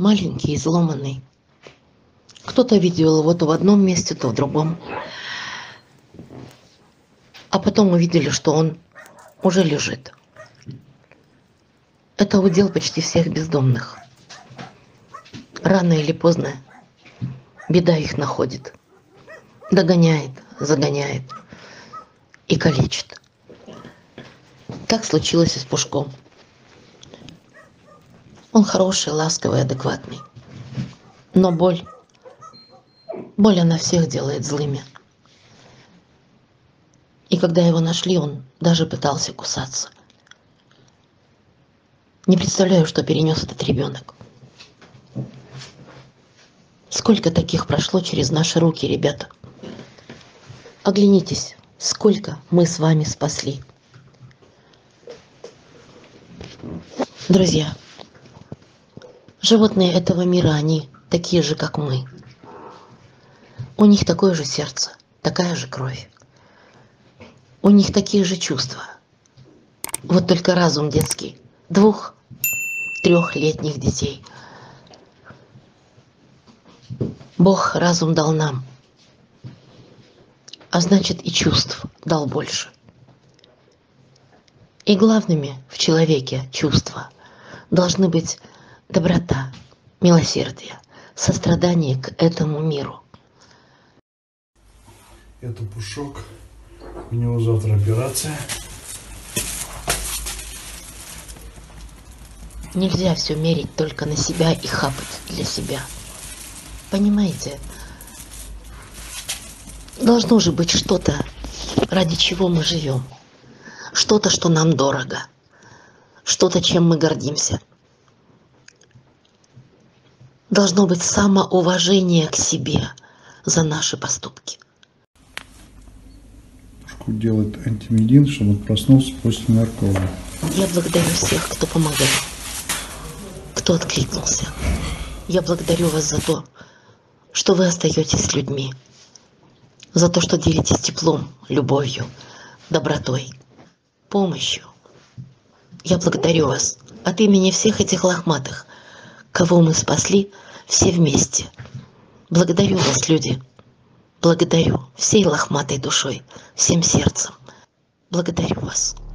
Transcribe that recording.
маленький, изломанный. Кто-то видел его то в одном месте, то в другом. А потом увидели, что он уже лежит. Это удел почти всех бездомных. Рано или поздно беда их находит. Догоняет, загоняет и калечит. Так случилось и с Пушком. Он хороший, ласковый, адекватный. Но боль она всех делает злыми. И когда его нашли, он даже пытался кусаться. Не представляю, что перенес этот ребенок. Сколько таких прошло через наши руки, ребята. Оглянитесь, сколько мы с вами спасли. Друзья, животные этого мира, они такие же, как мы. У них такое же сердце, такая же кровь. У них такие же чувства. Вот только разум детский 2-3-летних детей. Бог разум дал нам, а значит и чувств дал больше. И главными в человеке чувства должны быть доброта, милосердие, сострадание к этому миру. Это Пушок, у него завтра операция. Нельзя все мерить только на себя и хапать для себя. Понимаете? Должно же быть что-то, ради чего мы живем. Что-то, что нам дорого. Что-то, чем мы гордимся. Должно быть самоуважение к себе за наши поступки. Пушку делает антимедин, чтобы он проснулся после наркоза. Я благодарю всех, кто помогал, кто откликнулся. Я благодарю вас за то, что вы остаетесь людьми, за то, что делитесь теплом, любовью, добротой, помощью. Я благодарю вас от имени всех этих лохматых, кого мы спасли все вместе. Благодарю вас, люди. Благодарю всей лохматой душой, всем сердцем. Благодарю вас.